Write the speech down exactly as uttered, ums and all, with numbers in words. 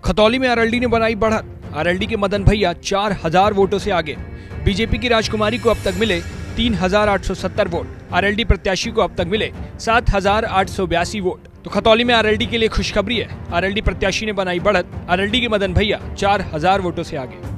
खतौली में आरएलडी ने बनाई बढ़त। आरएलडी के मदन भैया चार हजार वोटों से आगे। बीजेपी की राजकुमारी को अब तक मिले तीन हजार आठ सौ सत्तर वोट। आरएलडी प्रत्याशी को अब तक मिले सात हजार आठ सौ बयासी वोट। तो खतौली में आरएलडी के लिए खुशखबरी है। आरएलडी प्रत्याशी ने बनाई बढ़त। आरएलडी के मदन भैया चार हजार वोटों से आगे।